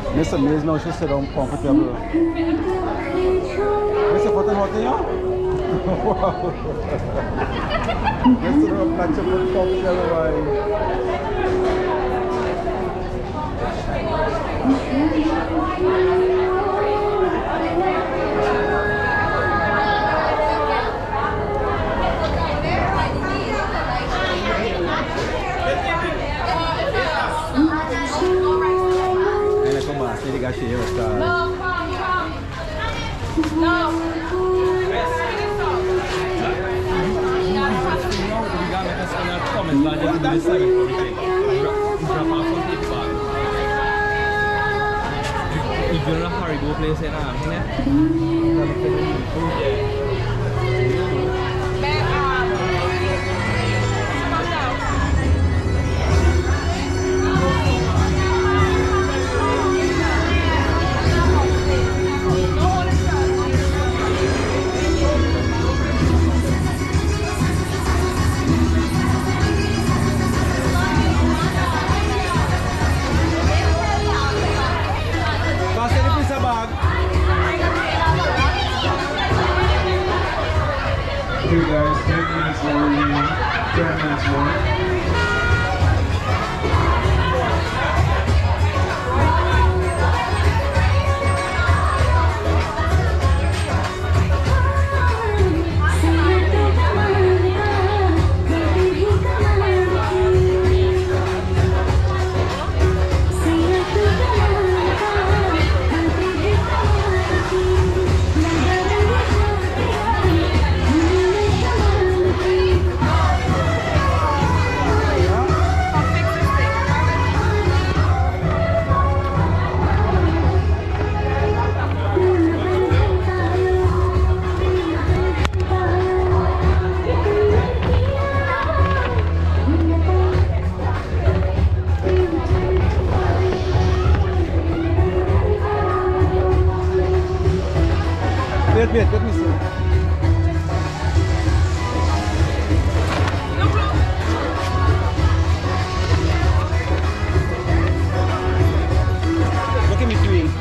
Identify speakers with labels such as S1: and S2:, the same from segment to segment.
S1: Miss Amaze now she sit down comfortable. Mr. Foot and hot in you? Wow. Mr. Black Foot comfortable, right? Ligar cheio, cara.
S2: Não, calma. Não.
S3: If you're in a hurry, go place in
S4: Okay guys, 10 minutes more, 10 minutes more.
S1: Wait, let me see. Look at me doing.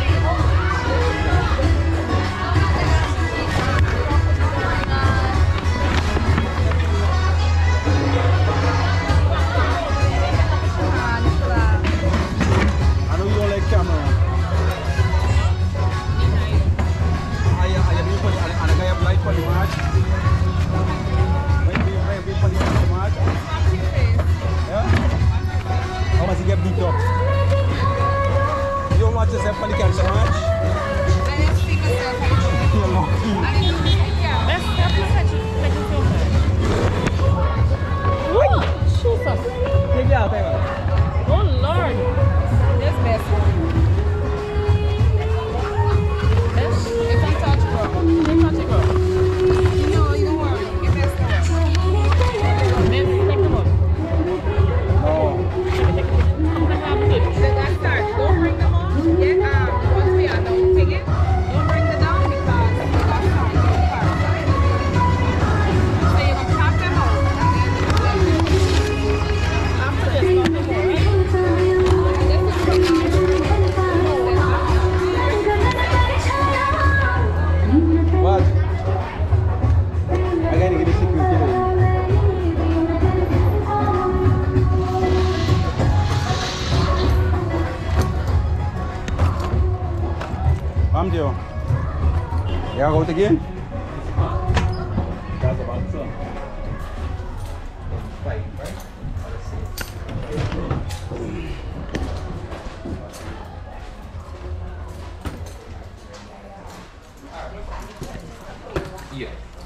S1: I know you don't like camera. Light for the match. Maybe for the match. Yeah? How much you get beat up? You don't watch yourself for the cancer match?
S2: I didn't see myself.
S1: You're lucky.
S2: I didn't see it, yeah. Let's let you film that. What? Jesus.
S1: Take it out, take it out.
S2: Oh, Lord. This best one. If you touch, bro. You touch it, bro. No, you don't worry. Get best one. Maybe take them up.
S1: No.
S2: Let that start. Don't bring them on. Once we are done, take it. Don't bring them down because that's how we go far. So you're going to tap them out. After this, nothing more, right? This is from
S1: What? I gotta get the security lady. I'm Joe. You gotta go out again? That's about so. Right, right?
S3: Yeah.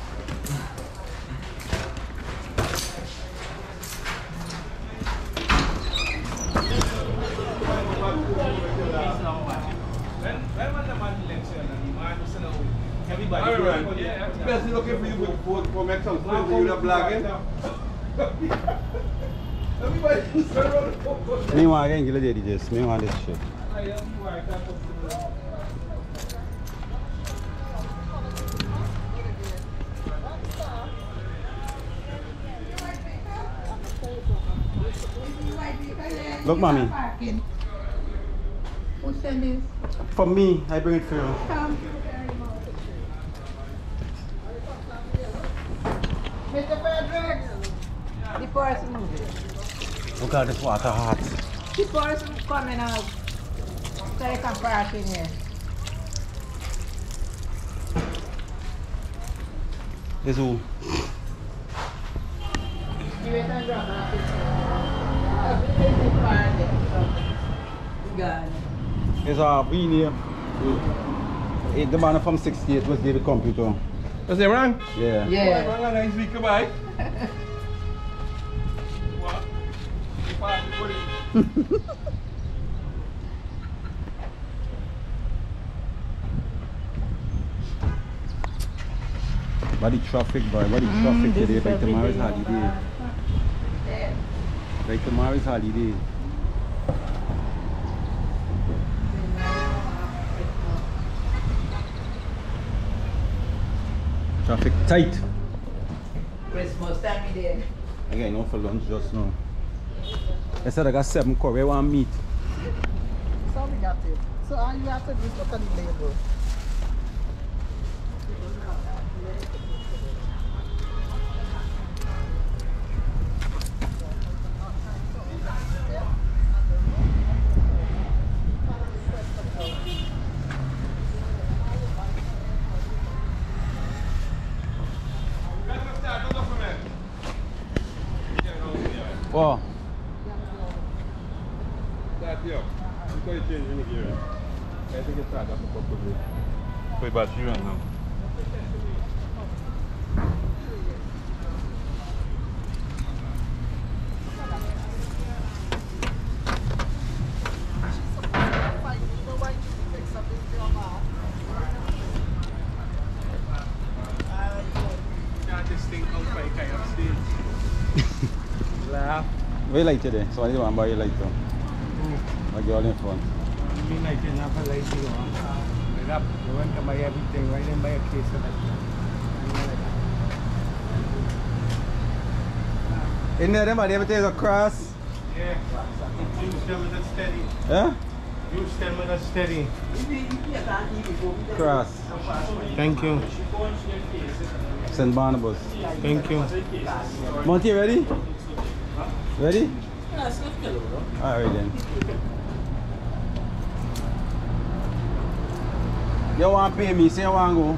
S4: Everybody, especially looking for you for make some friends for you to blogging. Everybody turn around.
S1: Me want again, get the just. Me want this shit. Look, mommy.
S3: Who send this?
S1: For me, I bring it for you.
S3: Come. Mr. Fredericks. The person moving.
S1: Look at this water hot.
S3: The person coming out. So you can park in here.
S1: This who?
S3: You wait and drop off it.
S1: It's been here. The man from 68 was David Computer.
S4: Is it wrong?
S1: Yeah.
S3: Yeah.
S4: Wrong and nice week, goodbye. What? You pass the police.
S1: Body traffic, boy. Body traffic today. By tomorrow's holiday. By tomorrow's holiday. Traffic tight.
S3: Christmas time we did.
S1: I got enough for lunch just now. I said I got 7 curry. I want meat.
S5: So we got it. So all you have to do is look at the label.
S1: Wow.
S4: Start here. Because you change in the gear. I think it's start up a couple of days. Put it back to you right now.
S1: Where you like today? So I want to buy you light too. Like you all in front.
S6: Me like to have a light, you know. You want to buy everything, right? And buy a case of it.
S1: In there, them, everything is a cross.
S6: Yeah. Use them with a steady.
S1: Yeah?
S6: Use them with a steady.
S1: Cross.
S6: Thank you.
S1: St. Barnabas.
S6: Thank you.
S1: Monty, ready? Ready? Alright then. You want to pay me? Say you want to go.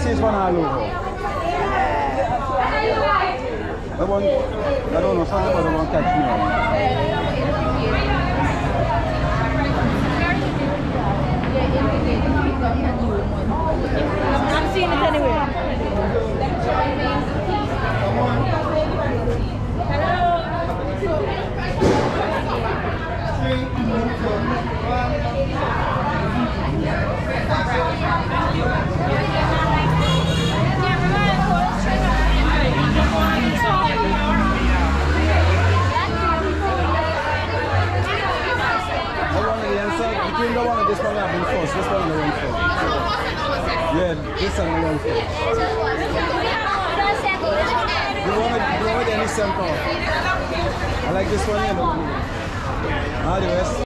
S1: see this one all over. That one, I don't know, something about the one catch me on.
S3: I'm seeing it anyway.
S1: Between the one and this one I've been first, this one I went first. Yeah, this one I went first. You want any sample? I like this one here. All the rest.